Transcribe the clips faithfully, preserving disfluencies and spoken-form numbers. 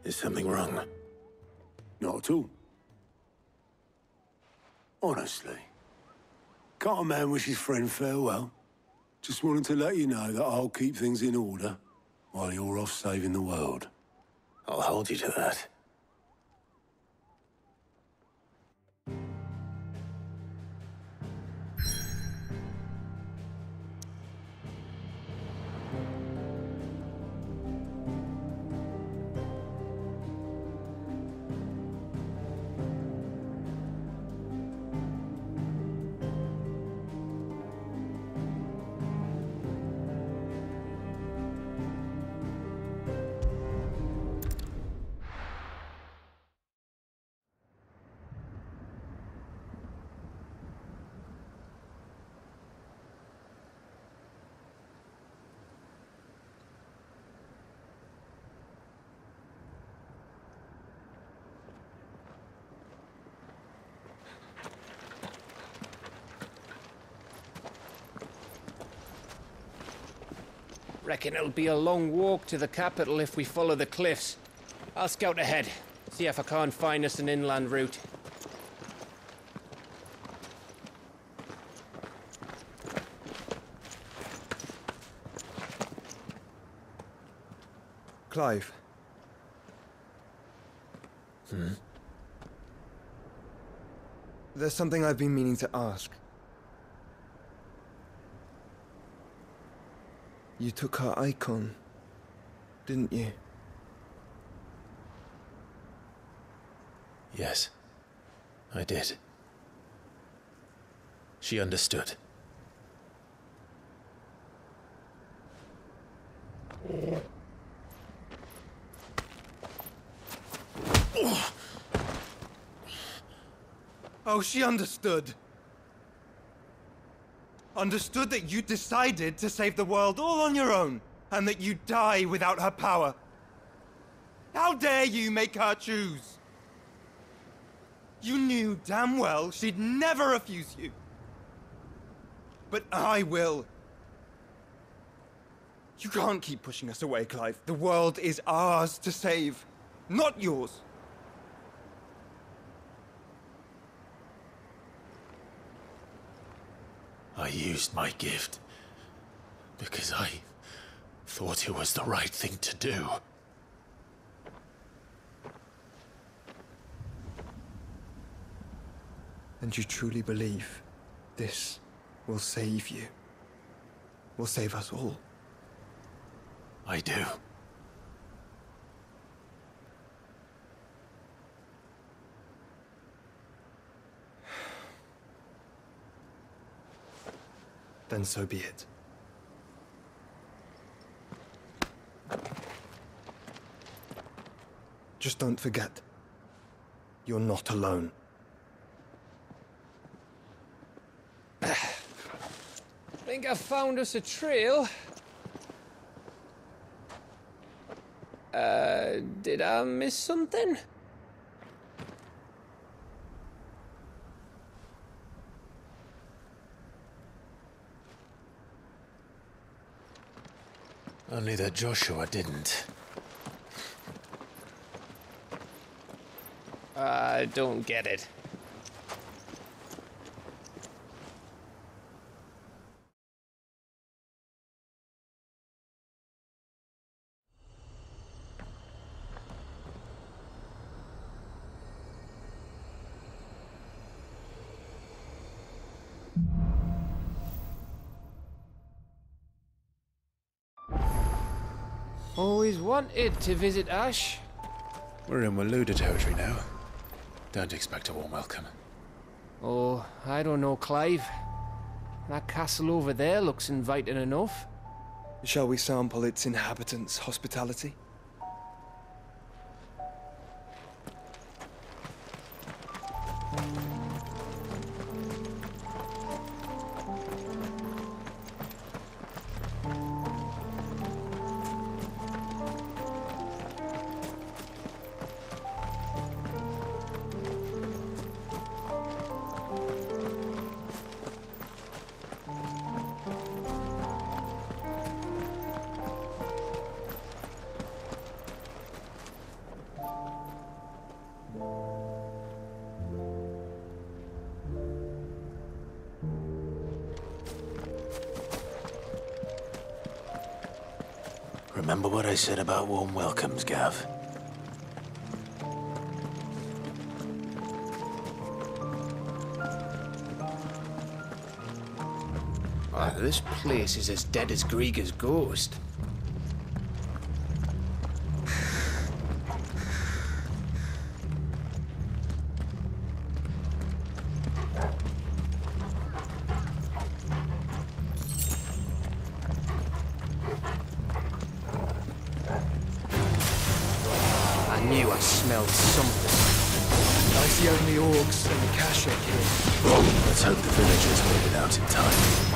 Is something wrong? Not at all. Honestly. Can't a man wish his friend farewell? Just wanted to let you know that I'll keep things in order while you're off saving the world. I'll hold you to that. Reckon it'll be a long walk to the capital if we follow the cliffs. I'll scout ahead, see if I can't find us an inland route. Clive. Hmm? There's something I've been meaning to ask. You took her Eikon, didn't you? Yes, I did. She understood. Oh, she understood. Understood that you decided to save the world all on your own, and that you'd die without her power. How dare you make her choose? You knew damn well she'd never refuse you. But I will. You can't keep pushing us away, Clive. The world is ours to save, not yours. I used my gift because I thought it was the right thing to do. And you truly believe this will save you? Will save us all? I do. Then so be it. Just don't forget, you're not alone. Think I found us a trail. Uh, did I miss something? Only that Joshua didn't. I don't get it. Always wanted to visit Ash. We're in Waloed territory now. Don't expect a warm welcome. Oh, I don't know, Clive. That castle over there looks inviting enough. Shall we sample its inhabitants' hospitality? Remember what I said about warm welcomes, Gav? Oh, this place is as dead as Grieger's ghost. I knew I smelled something. I see only orcs and Kashyyyk here. Let's hope the villagers made it out in time.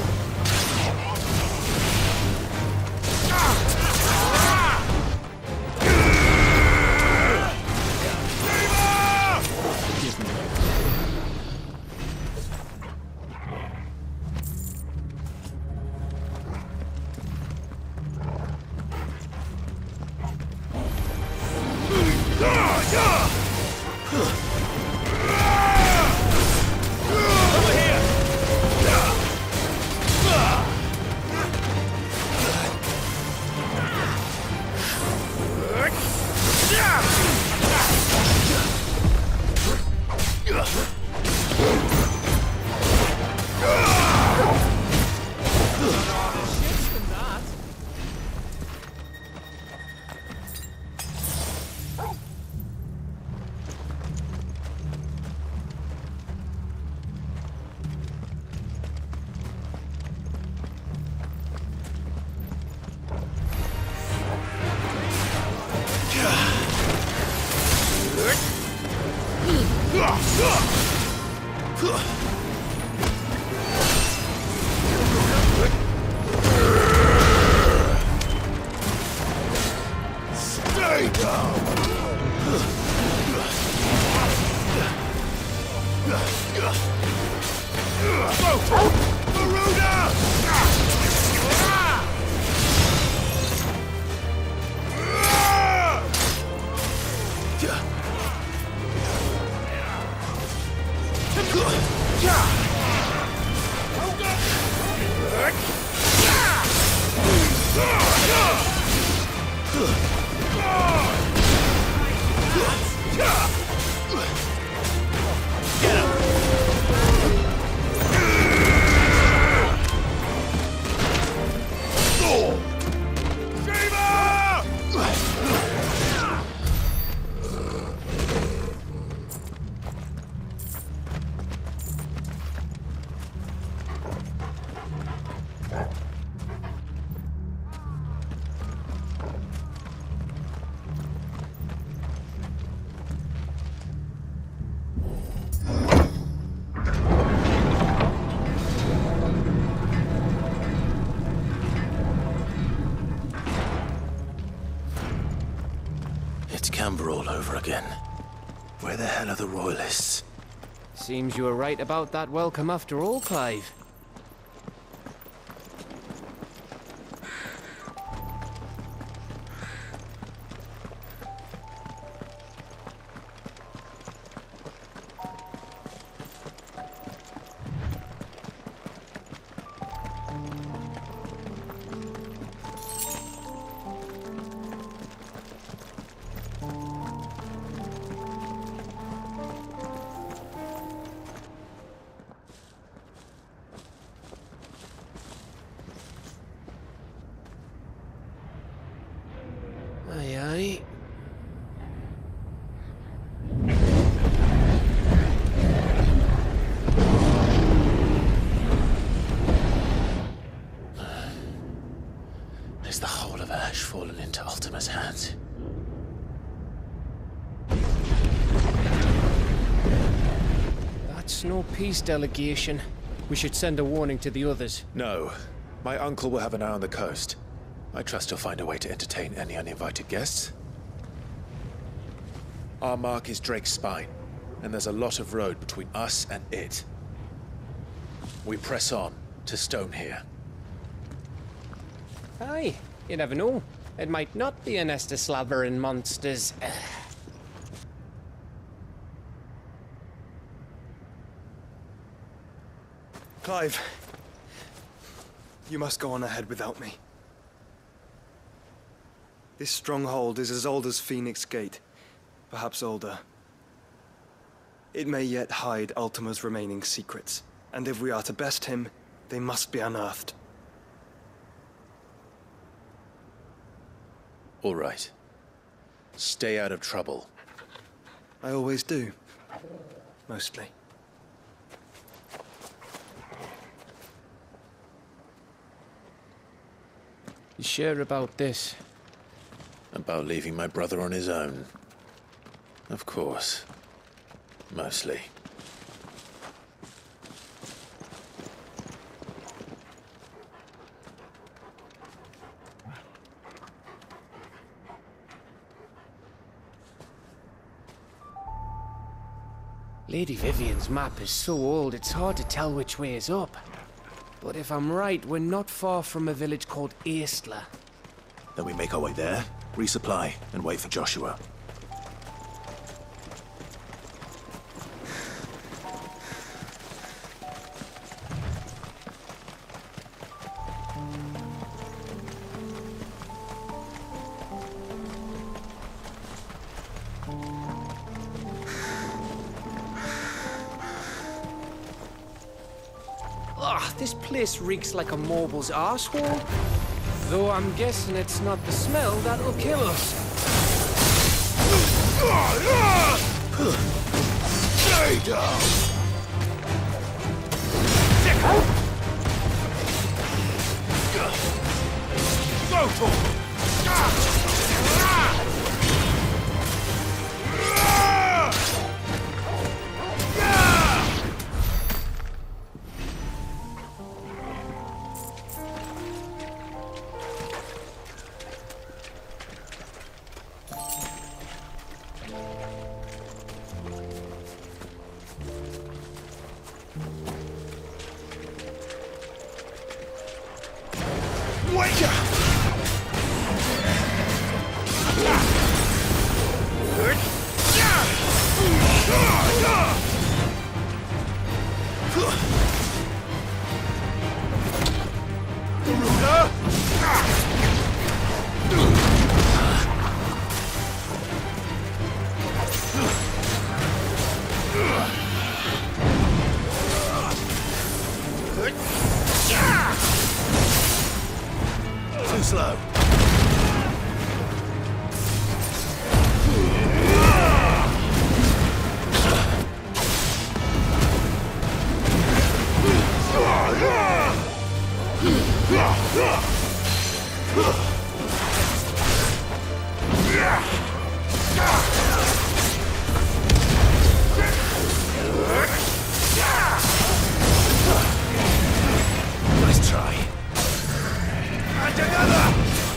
All over again. Where the hell are the royalists? Seems you were right about that welcome after all, Clive. Aye, aye. Is the whole of Ash fallen into Ultima's hands? That's no peace delegation. We should send a warning to the others. No. My uncle will have an eye on the coast. I trust he'll find a way to entertain any uninvited guests. Our mark is Drake's Spine, and there's a lot of road between us and it. We press on to Stone here. Aye, you never know. It might not be a nest of slavering monsters. Clive, you must go on ahead without me. This stronghold is as old as Phoenix Gate, perhaps older. It may yet hide Ultima's remaining secrets, and if we are to best him, they must be unearthed. All right. Stay out of trouble. I always do. Mostly. You sure about this? About leaving my brother on his own. Of course. Mostly. Lady Vivian's map is so old it's hard to tell which way is up. But if I'm right, we're not far from a village called Eistla. Then we make our way there, resupply, and wait for Joshua. Ugh, this place reeks like a mobile's arsehole. Though I'm guessing it's not the smell that'll kill us. Stay down! Go for it! Too slow. Nice try. And another!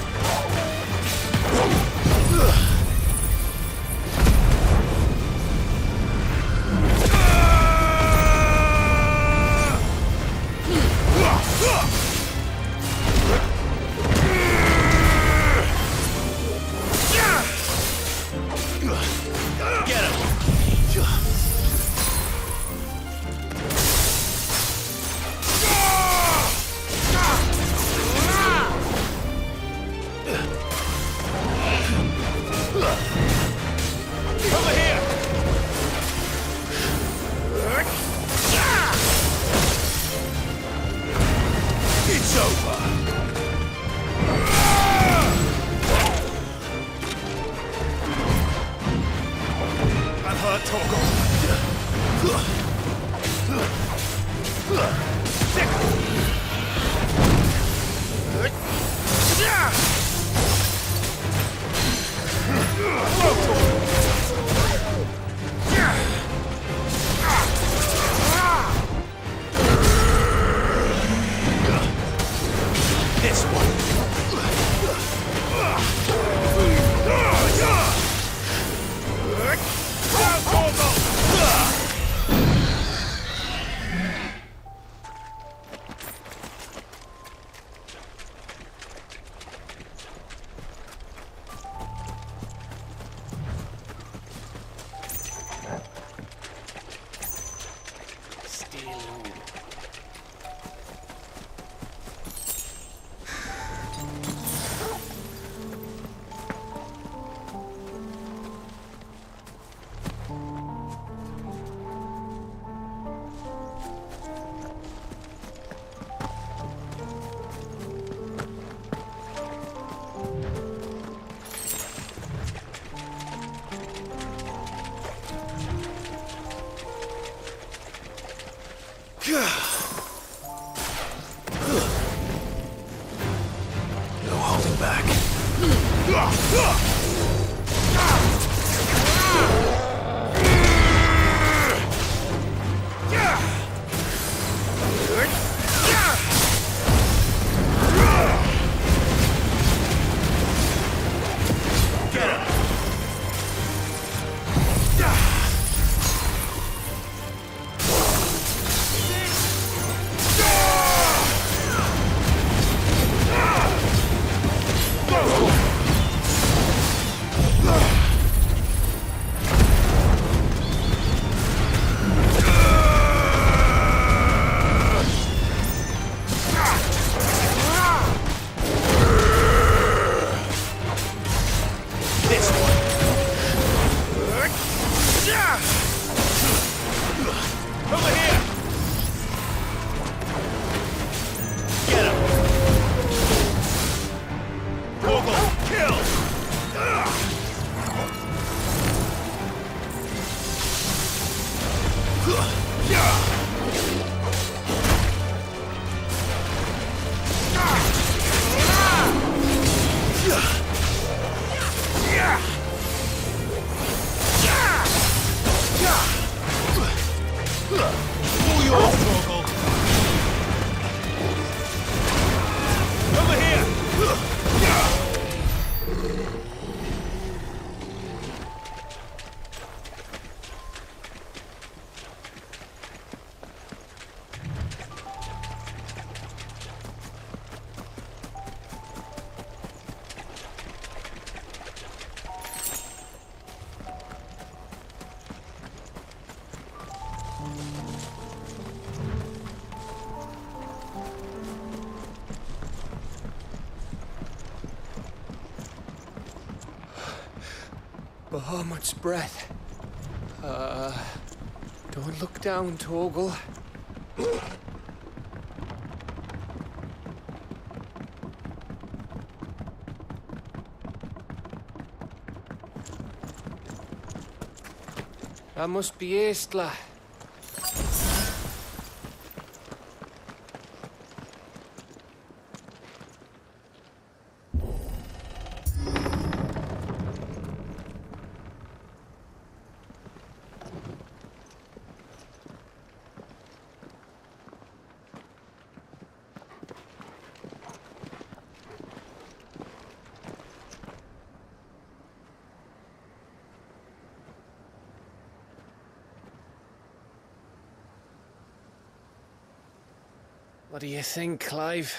Get him! Over here! It's over! I'm hurt, Torgal. This one. Bahamut's breath. Uh, don't look down, Torgal. That must be Aistla. What do you think, Clive?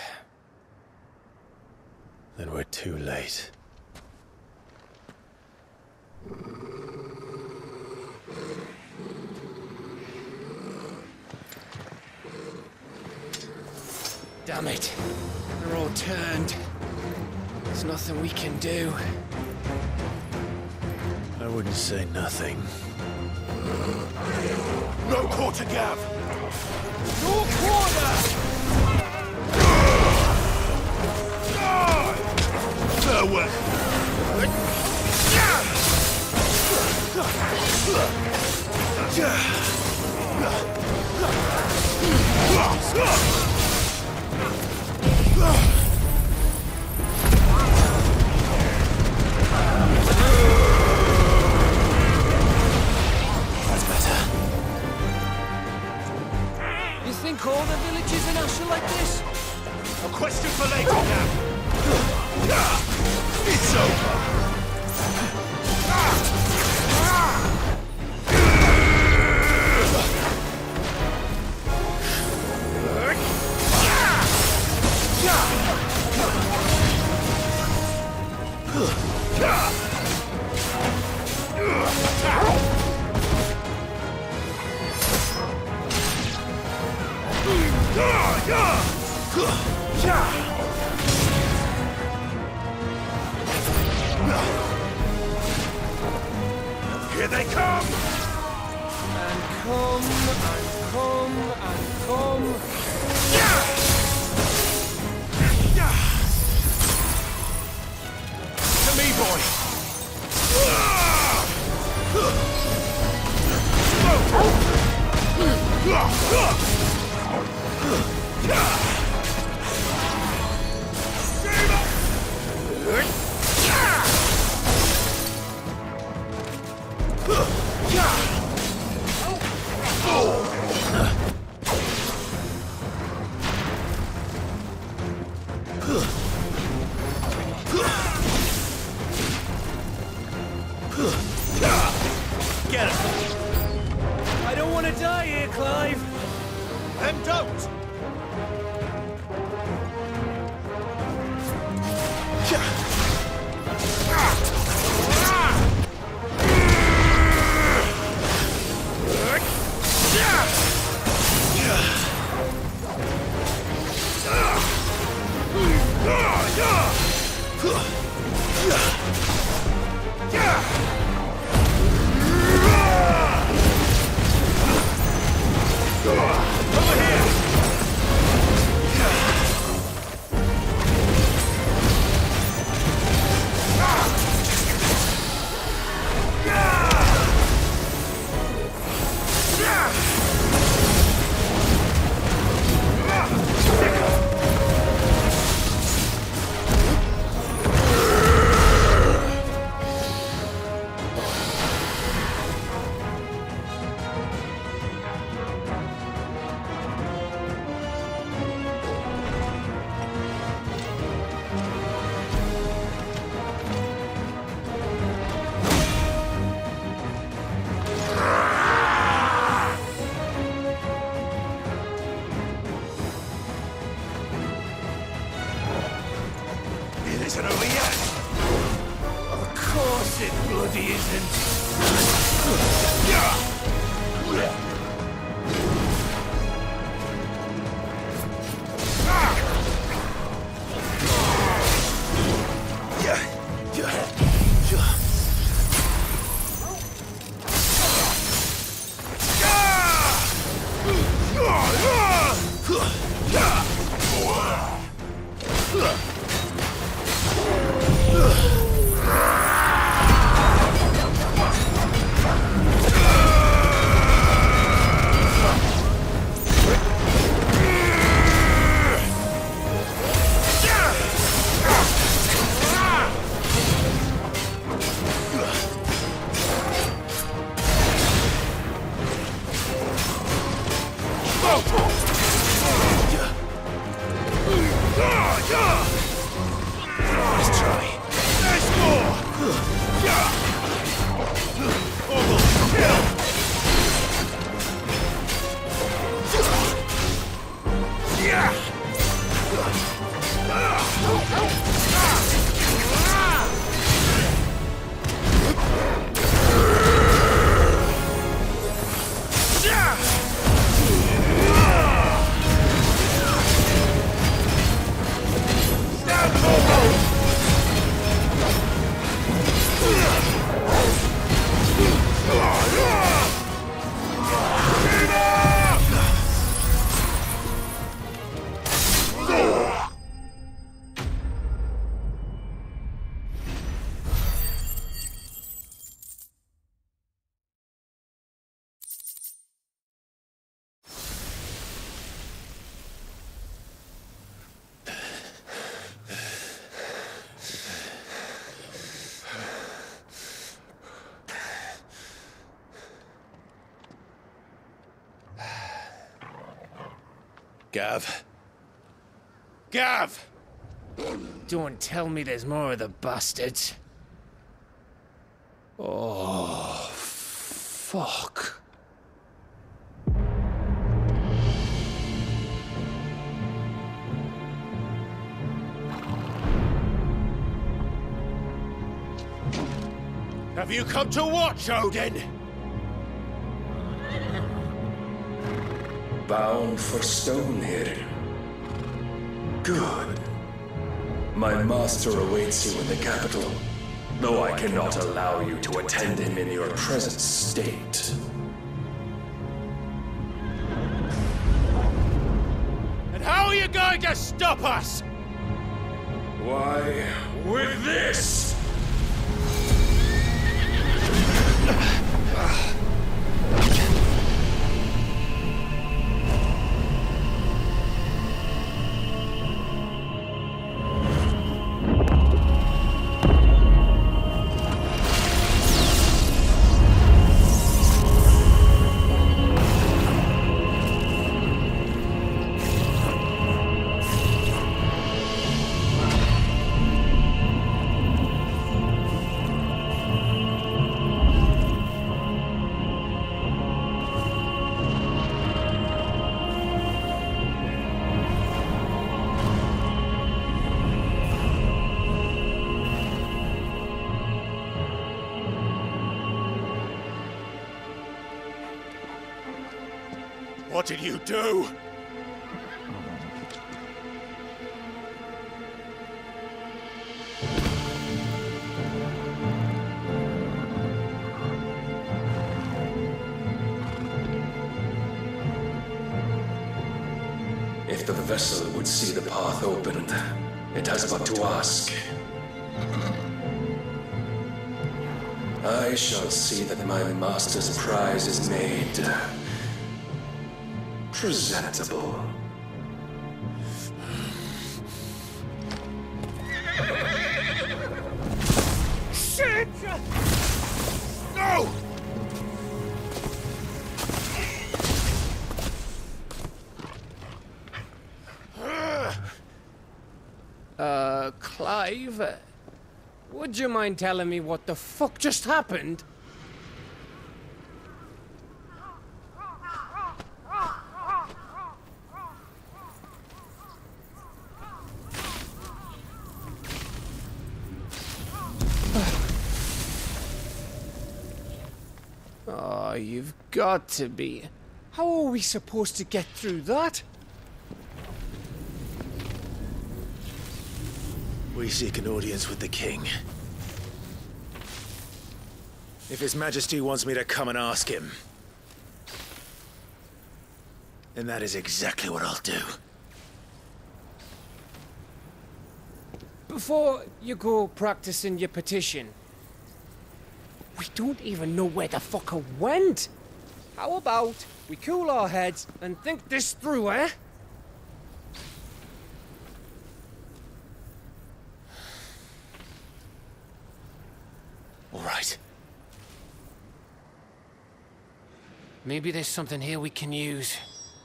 Then we're too late. Damn it. They're all turned. There's nothing we can do. I wouldn't say nothing. No quarter, Gav! No quarter! Farewell! That's better. You think all the villages in Asher like this? A question for later, Gav! It's over! Here they come! And come, and come, and come. To me, boy! Gav. Gav! Don't tell me there's more of the bastards. Oh, fuck. Have you come to watch, Odin? Bound for Stonehill. Good. My master awaits you in the capital, though I cannot allow you to attend him in your present state. And how are you going to stop us? Why, with this! What did you do? If the vessel would see the path opened, it has but to ask. I shall see that my master's prize is made presentable. Shit! No! Uh, Clive, would you mind telling me what the fuck just happened? Oh, you've got to be. How are we supposed to get through that? We seek an audience with the king. If His Majesty wants me to come and ask him, then that is exactly what I'll do. Before you go practicing your petition, we don't even know where the fucker went. How about we cool our heads and think this through, eh? All right. Maybe there's something here we can use.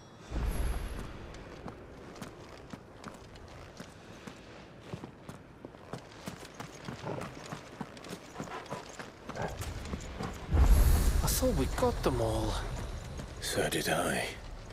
I thought we got them all. So did I.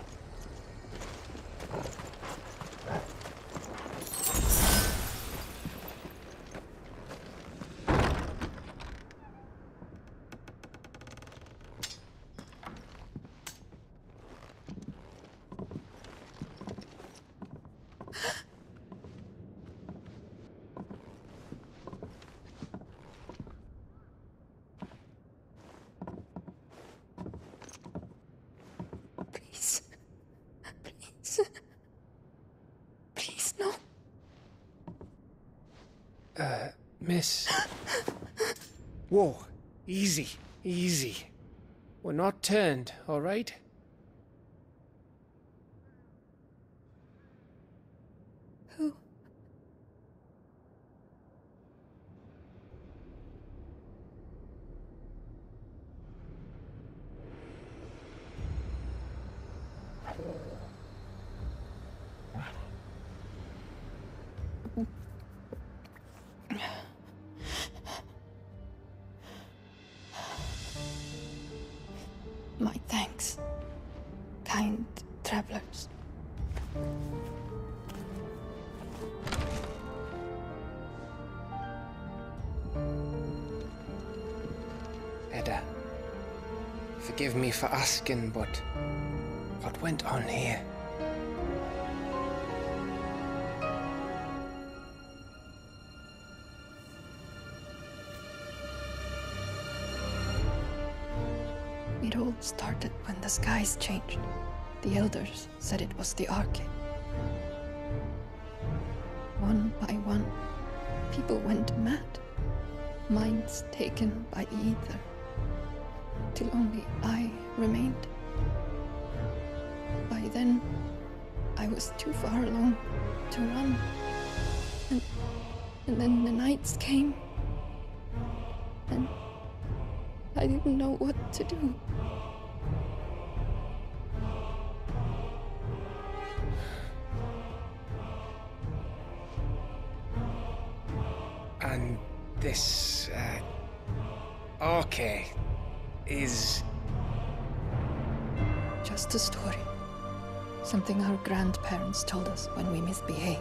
Please. Please. Please, no. Uh, miss. Whoa. Easy. Easy. We're not turned, all right? Who? My thanks, kind travelers. Edda, forgive me for asking, but what went on here? It all started when the skies changed. The elders said it was the Arcade. One by one, people went mad. Minds taken by the ether. Till only I remained. By then, I was too far along to run. And, and then the nights came. And I didn't know what to do. And this, uh, Arcade is... Just a story. Something our grandparents told us when we misbehaved.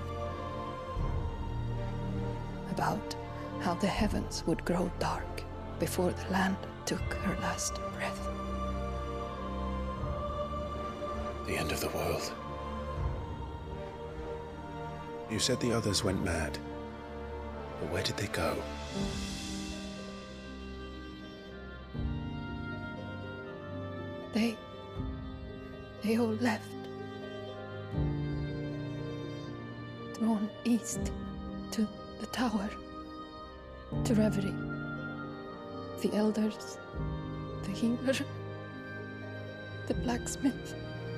About how the heavens would grow dark before the land took her last breath. The end of the world. You said the others went mad. But where did they go? They... they all left. Drawn east to the tower, to Reverie. The elders, the healer, the blacksmith,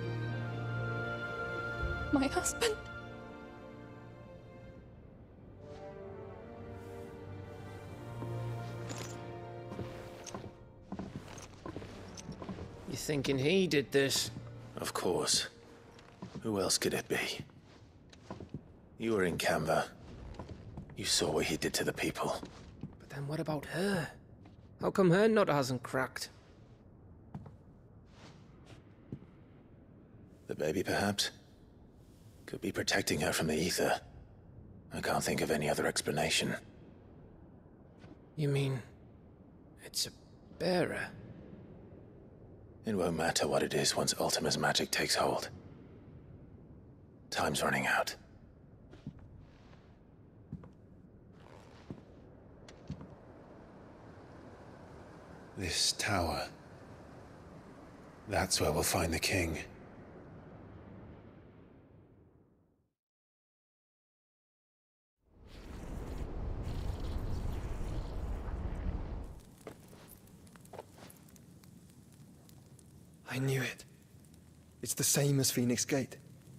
my husband. You thinking he did this? Of course. Who else could it be? You were in Canva. You saw what he did to the people. But then what about her? How come her nut hasn't cracked? The baby, perhaps? Could be protecting her from the ether. I can't think of any other explanation. You mean... it's a bearer? It won't matter what it is once Ultima's magic takes hold. Time's running out. This tower. That's where we'll find the king. I knew it. It's the same as Phoenix Gate.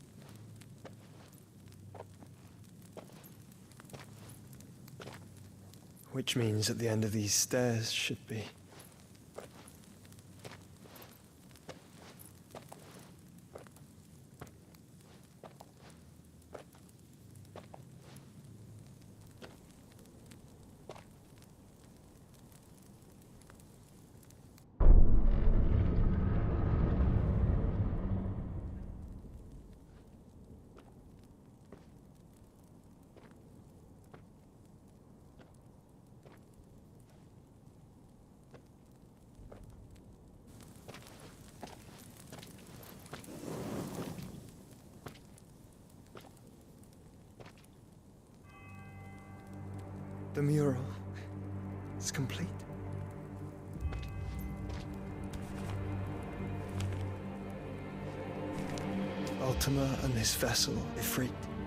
Which means at the end of these stairs should be... The mural is complete. Ultima and this vessel, Ifrit.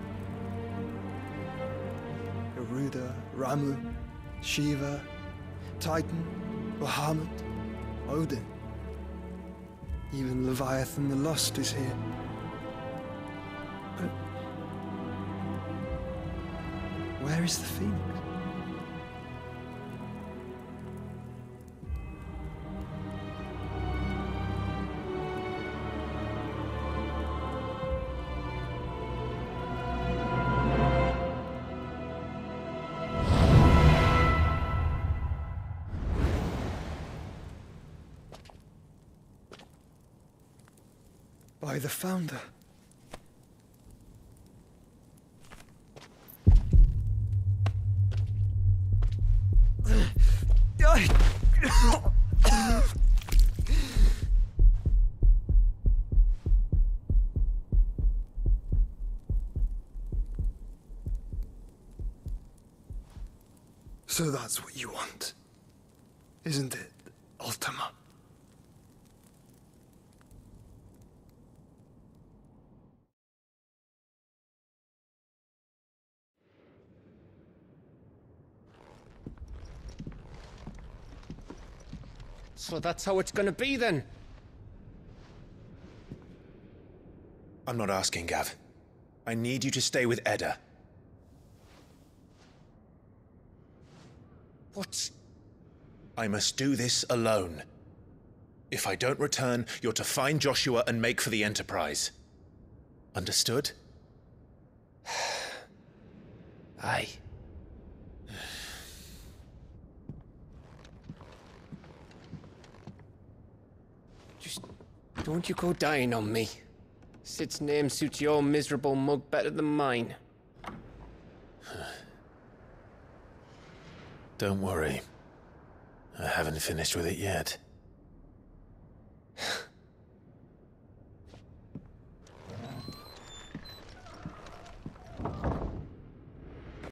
Garuda, Ramu, Shiva, Titan, Bahamut, Odin. Even Leviathan the Lost is here. But where is the Phoenix? By the Founder. So that's what you want, isn't it, Ultima? So that's how it's gonna be then? I'm not asking, Gav. I need you to stay with Edda. What? I must do this alone. If I don't return, you're to find Joshua and make for the Enterprise. Understood? Aye. Just don't you go dying on me. Sid's name suits your miserable mug better than mine. Don't worry. I haven't finished with it yet.